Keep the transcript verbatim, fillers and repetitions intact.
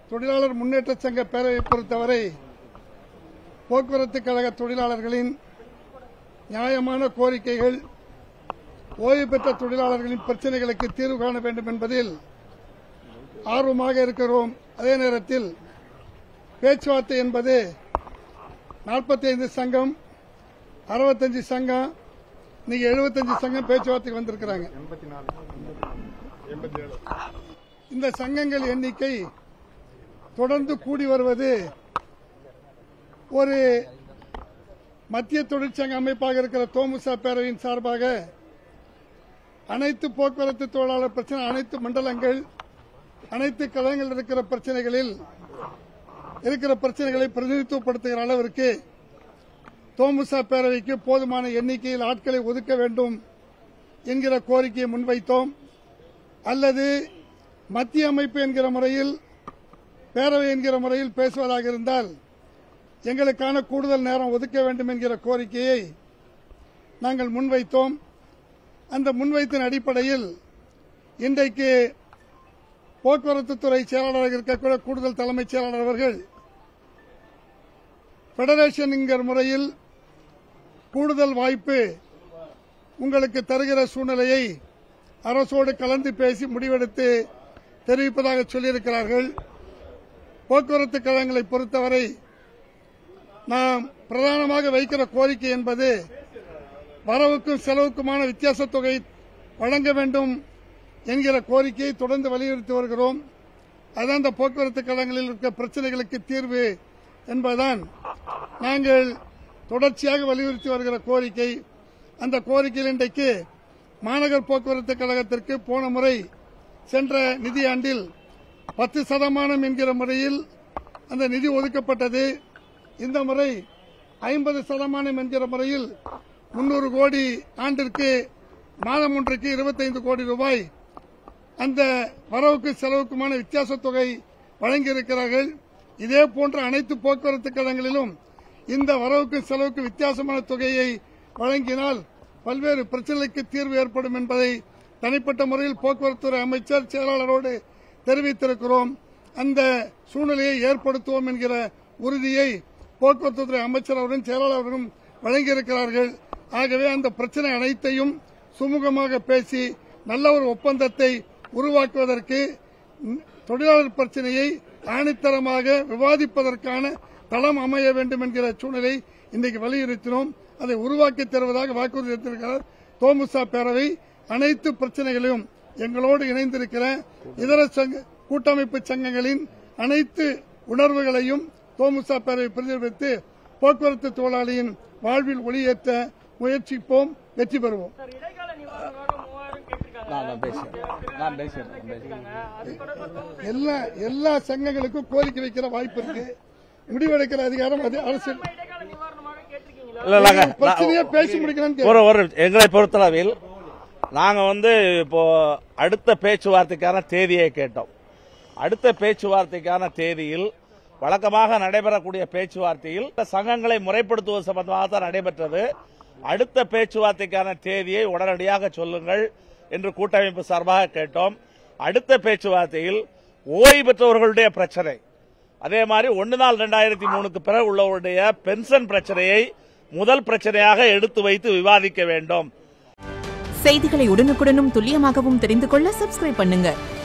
தொழிலாளர் முன்னேற்ற சங்க பேரவை பொறுத்தவரை போக்குவரத்து கழக தொழிலாளர்களின் நியாயமான கோரிக்கைகள், ஓய்வு பெற்ற தொழிலாளர்களின் பிரச்சனைகளுக்கு தீர்வு காண வேண்டும் என்பதில் ஆர்வமாக இருக்கிறோம். அதே நேரத்தில் பேச்சுவார்த்தை என்பது நாற்பத்தி ஐந்து சங்கம், அறுபத்தஞ்சு சங்கம், இன்னைக்கு எழுபத்தஞ்சு சங்கம் பேச்சுவார்த்தைக்கு வந்திருக்கிறாங்க. இந்த சங்கங்கள் எண்ணிக்கை தொடர்ந்து கூடி வருவது ஒரு மத்திய தொழிற்சங்க அமைப்பாக இருக்கிற தோமுசா பேரவையின் சார்பாக அனைத்து போக்குவரத்து தொழிலாளர் பிரச்சனை, அனைத்து மண்டலங்கள், அனைத்து கழகங்கள் இருக்கிற பிரச்சனைகளில் இருக்கிற பிரச்சனைகளை பிரதிநிதித்துவப்படுத்துகிற அளவிற்கு தோமுசா பேரவைக்கு போதுமான எண்ணிக்கையில் ஆட்களை ஒதுக்க வேண்டும் என்கிற கோரிக்கையை முன்வைத்தோம். அல்லது மத்திய அமைப்பு என்கிற முறையில், பேரவை என்கிற முறையில் பேசுவதாக இருந்தால் எங்களுக்கான கூடுதல் நேரம் ஒதுக்க வேண்டும் என்கிற கோரிக்கையை நாங்கள் முன்வைத்தோம். அந்த முன்வைத்தின் அடிப்படையில் இன்றைக்கு போக்குவரத்து துறை செயலாளராக இருக்கக்கூடிய கூடுதல் தலைமைச் செயலாளர் அவர்கள் பெடரேஷன் என்கிற முறையில் கூடுதல் வாய்ப்பு உங்களுக்கு தருகிற சூழ்நிலையை அரசோடு கலந்து பேசி முடிவெடுத்து தெரிவிப்பதாக சொல்லியிருக்கிறார்கள். போக்குவரத்து கழகங்களை பொறுத்தவரை நாம் பிரதானமாக வைக்கிற கோரிக்கை என்பது வரவுக்கும் செலவுக்குமான வித்தியாச தொகை வழங்க வேண்டும் என்கிற கோரிக்கையை தொடர்ந்து வலியுறுத்தி வருகிறோம். அதுதான் இந்த போக்குவரத்து கழகங்களில் இருக்கிற பிரச்சனைகளுக்கு தீர்வு என்பதுதான் நாங்கள் தொடர்ச்சியாக வலியுறுத்தி வருகிற கோரிக்கை. அந்த கோரிக்கையில் இன்றைக்கு மாநகர் போக்குவரத்து கழகத்திற்கு போன முறை சென்ற நிதியாண்டில் பத்து சதமானம் என்கிற முறையில் அந்த நிதி ஒதுக்கப்பட்டது. இந்த முறை ஐம்பது சதமானம் என்கிற முறையில் முன்னூறு கோடி ஆண்டிற்கு மாதம் ஒன்றுக்கு இருபத்தைந்து கோடி ரூபாய் அந்த வரவுக்கு செலவுக்குமான வித்தியாச தொகை வழங்கியிருக்கிறார்கள். இதே போன்ற அனைத்து போக்குவரத்து கழகங்களிலும் இந்த வரவுக்கு செலவுக்கு வித்தியாசமான தொகையை வழங்கினால் பல்வேறு பிரச்சனைகளுக்கு தீர்வு ஏற்படும் என்பதை தனிப்பட்ட முறையில் போக்குவரத்துறை அமைச்சர் செயலாளரோடு தெரிவித்திருக்கிறோம். அந்த சூழ்நிலையை ஏற்படுத்துவோம் என்கிற உறுதியை போக்குவரத்துறை அமைச்சர் அவரும் செயலாளர் அவரும் வழங்கியிருக்கிறார்கள். ஆகவே அந்த பிரச்சனை அனைத்தையும் சுமூகமாக பேசி நல்ல ஒரு ஒப்பந்தத்தை உருவாக்குவதற்கு, தொழிலாளர் பிரச்சனையை ஆணித்தரமாக விவாதிப்பதற்கான தளம் அமைய வேண்டும் என்கிற சூழ்நிலை இன்றைக்கு வலியுறுத்தினோம். அதை உருவாக்கி தருவதாக வாக்குறுதி அளித்திருக்கிறார் தோமுசா பேரவை. அனைத்து பிரச்சனைகளையும் எங்களோடு இணைந்திருக்கிற இதர கூட்டமைப்பு சங்கங்களின் அனைத்து உணர்வுகளையும் தோமுசா பேரவை பிரதிபலித்து போக்குவரத்து தொழிலாளியின் வாழ்வில் ஒளியேற்ற முயற்சிப்போம், வெற்றி பெறுவோம். எல்லா எல்லா சங்கங்களுக்கும் கோரிக்கை வைக்கிற வாய்ப்பு இருக்கு. முடிவெடுக்கிற அதிகாரம் அது அரசியல். பேசி முடிக்கணும். எங்களை பொறுத்தளவில் நாங்க வந்து இப்போ அடுத்த பேச்சுவார்த்தைக்கான தேதியை கேட்டோம். அடுத்த பேச்சுவார்த்தைக்கான தேதியில் வழக்கமாக நடைபெறக்கூடிய பேச்சுவார்த்தையில் சங்கங்களை முறைப்படுத்துவது சம்பந்தமாக தான் நடைபெற்றது. அடுத்த பேச்சுவார்த்தைக்கான தேதியை உடனடியாக சொல்லுங்கள் என்று கூட்டமைப்பு சார்பாக கேட்டோம். அடுத்த பேச்சுவார்த்தையில் ஓய்வு பெற்றவர்களுடைய பிரச்சனை, அதே மாதிரி ஒன்று நாள் இரண்டாயிரத்தி மூணுக்கு பிறகு உள்ளவருடைய பென்ஷன் பிரச்சனையை முதல் பிரச்சனையாக எடுத்து வைத்து விவாதிக்க வேண்டும். செய்திகளை உடனுக்குடனும் துல்லியமாகவும் தெரிந்து கொள்ள சப்ஸ்கிரைப் பண்ணுங்க.